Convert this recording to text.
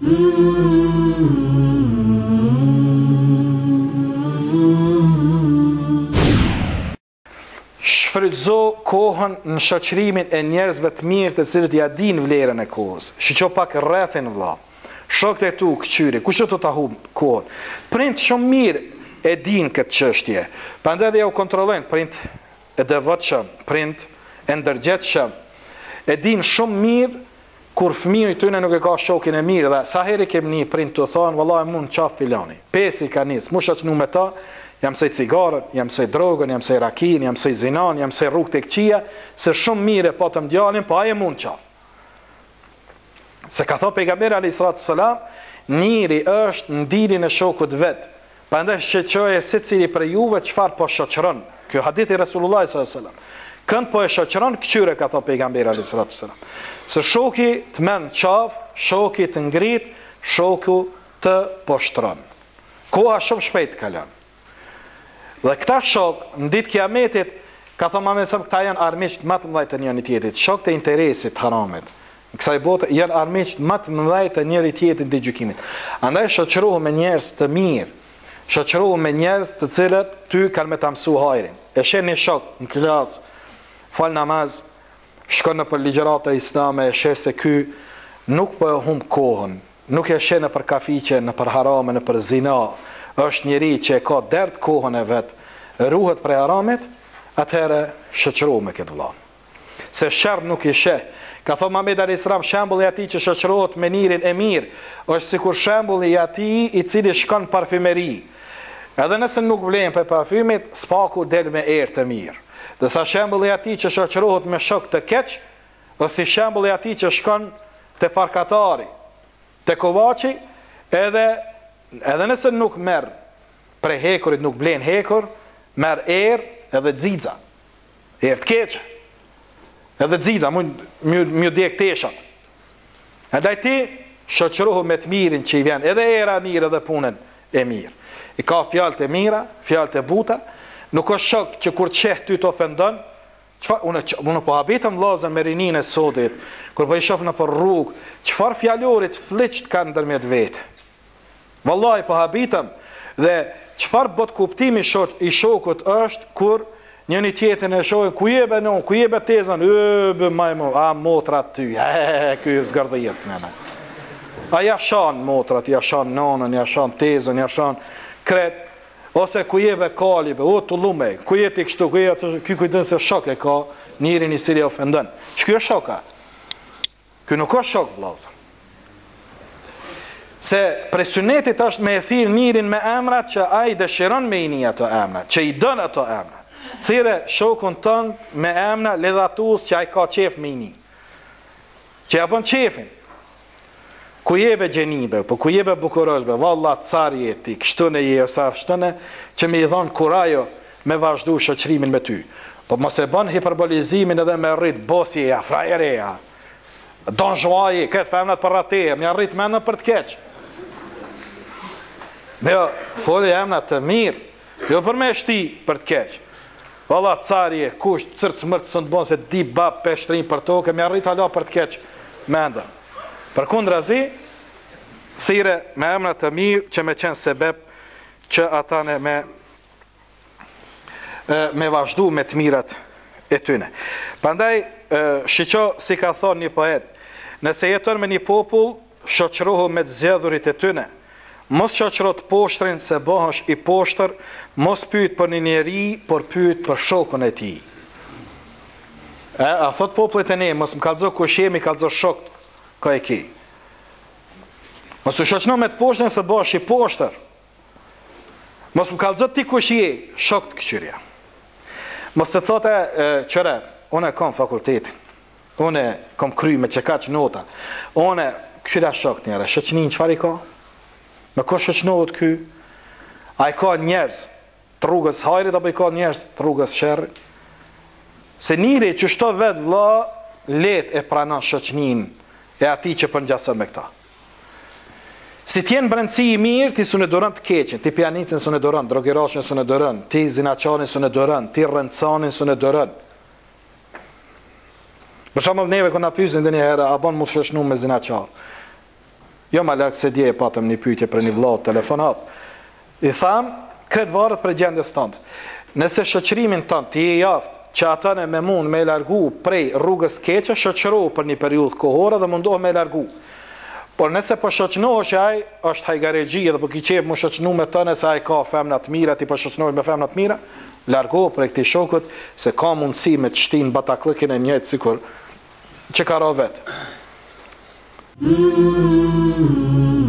Shfrytëzo kohën në shoqërimin e njerëzve të mirë të cilët ja dinë vlerën e kohës. Shiqo pak rrethin vëlla. Shokët e tu këqyri, kush do ta humb kohën? Prind shumë mirë e din këtë çështje. Prandaj dhe ja u kontrollojnë prind e devotshëm, prind e ndërgjegjshëm. E din shumë mirë kur fëmijë i tyre nuk e ka shokin e mirë dhe sa herë kemi një prind të thonë vallahi mund qaf filani. Pesi ka nis, mu shoqnu me ta. Jam se cigarën, jam se drogën, jam se rakin, jam se zinan, jam se rrugë të këqia, se shumë mire po të mdjalin, po aje mund qaf. Se ka thot pejgamberi a.s. Njëri është në dilin e shokut vetë, prandaj shqeqoje se cili për juve qëfar po shoqëron. Kjo hadithi Resulullah s.a.s. Kënd po e shoqëron, këqyre ka thot pejgamberi a.s. Se shoki të men qaf, shoki të ngrit, shoku të poshtron. Koha shumë shpejt kalon. Dhe këta shok, në ditë kiametit, ka thonë Muhamedi sa këta janë armiqt më të mëdhej të njëri tjetrit, shok të interesit haramit. Në kësaj bote janë armiqt më të mëdhej të njëri tjetrit në gjykimit. Andaj shoqërohu me njerëz të mirë, shoqërohu me njerëz të cilët ty kanë me ta mësu hajrin. E shen një shok në klasë, fal namaz, shkon në për ligjërata islame, e shen se ky nuk po e humb kohën, nuk e shen në për kafiqe, në për harame, në për zina. Është njëri që e ka dert kohën e vetë, ruhet prej haramit, atëherë shoqëro me këtë vëlla. Se sherr nuk i sheh. Ka thënë Muhamedi a.s. shembulli i atij që shoqërohet me njërin e mirë, është sikur shembulli i atij i cili shkon në parfymeri. Edhe nëse nuk vlen për parfymit, spaku del me erë të mirë. Dërsa shembulli i atij që shoqërohet me shok të keq, është si shembulli i atij që shkon te farkatari, te kovaçi, edhe nëse nuk merr prej hekurit, nuk blen hekur, merr erë edhe xixa. Erë të keqe. Edhe xixa, mund djeg teshat. Andaj ti shoqërohu me të mirin që i vjen, edhe era mirë edhe punën e mirë. I ka fjalët e mira, fjalët e buta, nuk është shok që kur qeh ty të ofendon, unë po habitem vllazën me rinin e sotit, kur po i shoh në për rrugë, çfarë fjalorit fliqt kanë ndërmjet vetë. Wallahi po habitem dhe çfarë bot kuptimi i shokut është kur njëri tjetrin e shohin ku jebe non, ku jebe tezën, majmo, a motrat ty, ky zgardhjet nëna. A ja shan motrat, ja shan nonën, ja shan tezën, ja shan kret, ose ku jebe kalibe, o tullume, ku jeti kështu, ku jeti, ky kujtën se shok e ka njërin i cili ofendon. Ç'ky është shoka? Ky nuk është shok vllazë. Se presunetit është me e thirë njërin me emrat që a i dëshiron me i një ato emrat, që i dën ato emrat. Thire shokun tënd me emra ledhatus që a i ka qef me i një. Që ja bën qefin. Ku jebe gjenibe, po ku jebe bukurëshbe, valla car jeti, kështëne je, ose ashtëne, që me i dhonë kurajo me vazhdu shoqërimin me ty. Po mos e bën hiperbolizimin edhe me rrit bosjeja, frajereja, don zhuaji, këtë femnat për rateje, me rrit menë për të keqë. Dhe foli emnat të mirë, jo për me shti për të keqë. Valla carje, kush, cërtë smërtë së në të bonë se di bab peshtrin për toke, me arrit hala për të keqë me ndër. Për kundra zi, thire me emnat të mirë që me qenë sebeb që atane me vazhdu me të mirat e tyne. Pandaj, shiqo, si ka thonë një poet, nëse jeton me një popull, shoqërohu me të zgjedhurit e tyne. Mos shoqëro të poshtrin se bëhesh i poshtër, mos pyet për një njeri, por pyet për shokun e tij. A thot popullit e ne, mos më kallëzo kush jemi, kallëzo shok ka e ki. Mos u shoqëno me të poshtrin se bëhesh i poshtër. Mos më kallëzo ti kush je, shok të këqyrja. Mos të thote, qëre, unë e kom fakultetin, unë e kom kry me që kaq nota, unë e këqyrja shok njëre, shoqënin qëfar i ka? Me ko shoqënohet ky? A i ka njerëz të rrugës hajrit, apo i ka njerëz të rrugës sherrit? Se njëri që shto vetë vlla, let e pranon shoqënin e ati që përngjason me këta. Si t'jen brendësi i mirë, ti s'u doron të keqen, ti pianicën s'u doron, drogirashën s'u doron, ti zinaçarin s'u doron, ti rrëncanin s'u doron. Për shembull neve kur na pyesin ndonjëherë a bën mos shoqënu me zinaçar. Jo ma larg se dje e patëm një pyetje për një vëlla telefonat. I tham, këtë varet për gjendjes tënde. Nëse shoqërimin tënd ti je jaftë që ata me mund me largu prej rrugës keqe, shoqëro për një periudhë kohore dhe mundoh me largu. Por nëse po shoqënohesh që ai është hajgaregji dhe po ki qef më shoqënu me të nëse ai ka femna të mira, ti po shoqënohesh me femna të mira, largo prej këtij shokut se ka mundësi me të shtin bataklëkin e njëjtë sikur që ka ra vetë.